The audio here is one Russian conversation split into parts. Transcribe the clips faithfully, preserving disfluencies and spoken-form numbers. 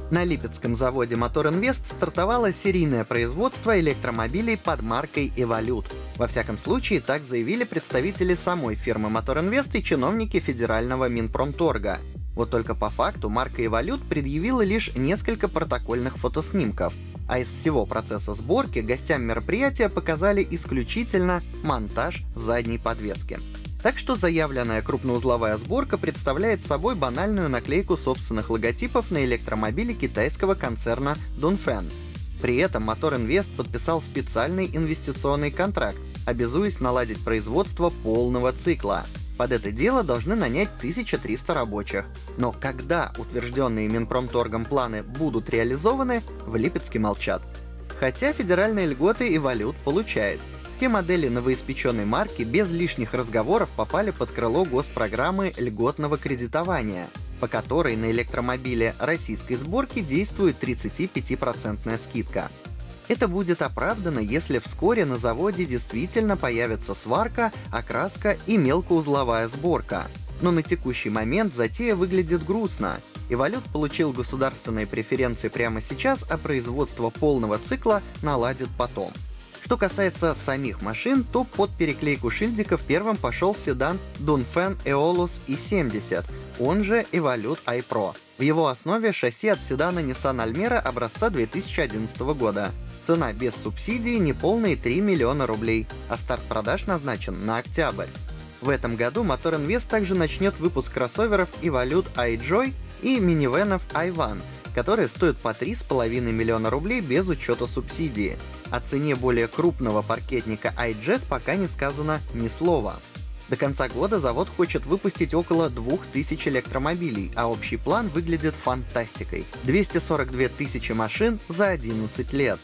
На липецком заводе Мотор Инвест стартовало серийное производство электромобилей под маркой Evolute. Во всяком случае, так заявили представители самой фирмы Мотор Инвест и чиновники федерального Минпромторга. Вот только по факту марка Evolute предъявила лишь несколько протокольных фотоснимков, а из всего процесса сборки гостям мероприятия показали исключительно монтаж задней подвески. Так что заявленная крупноузловая сборка представляет собой банальную наклейку собственных логотипов на электромобиле китайского концерна Dongfeng. При этом Мотор Инвест подписал специальный инвестиционный контракт, обязуясь наладить производство полного цикла. Под это дело должны нанять тысячу триста рабочих. Но когда утвержденные Минпромторгом планы будут реализованы, в Липецке молчат. Хотя федеральные льготы Evolute получает. Все модели новоиспеченной марки без лишних разговоров попали под крыло госпрограммы льготного кредитования, по которой на электромобиле российской сборки действует тридцатипятипроцентная скидка. Это будет оправдано, если вскоре на заводе действительно появится сварка, окраска и мелкоузловая сборка. Но на текущий момент затея выглядит грустно. Evolute получил государственные преференции прямо сейчас, а производство полного цикла наладит потом. Что касается самих машин, то под переклейку шильдиков первым пошел седан Dongfeng Aeolus и семьдесят, он же Evolute iPro. В его основе шасси от седана Nissan Almera образца две тысячи одиннадцатого года. Цена без субсидий неполные три миллиона рублей, а старт продаж назначен на октябрь. В этом году Мотор Инвест также начнет выпуск кроссоверов Evolute iJoy и минивенов iOne, которые стоят по три с половиной миллиона рублей без учета субсидии. О цене более крупного паркетника iJet пока не сказано ни слова. До конца года завод хочет выпустить около двух тысяч электромобилей, а общий план выглядит фантастикой. двести сорок две тысячи машин за одиннадцать лет.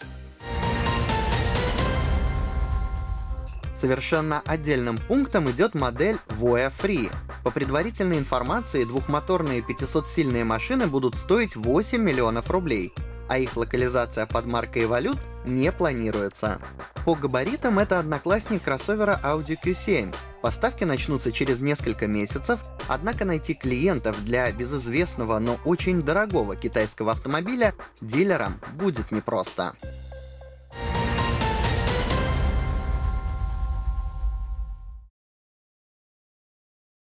Совершенно отдельным пунктом идет модель Voya Free. По предварительной информации, двухмоторные пятисотсильные машины будут стоить восемь миллионов рублей, а их локализация под маркой Evolute не планируется. По габаритам это одноклассник кроссовера Audi кью семь. Поставки начнутся через несколько месяцев, однако найти клиентов для безызвестного, но очень дорогого китайского автомобиля дилерам будет непросто.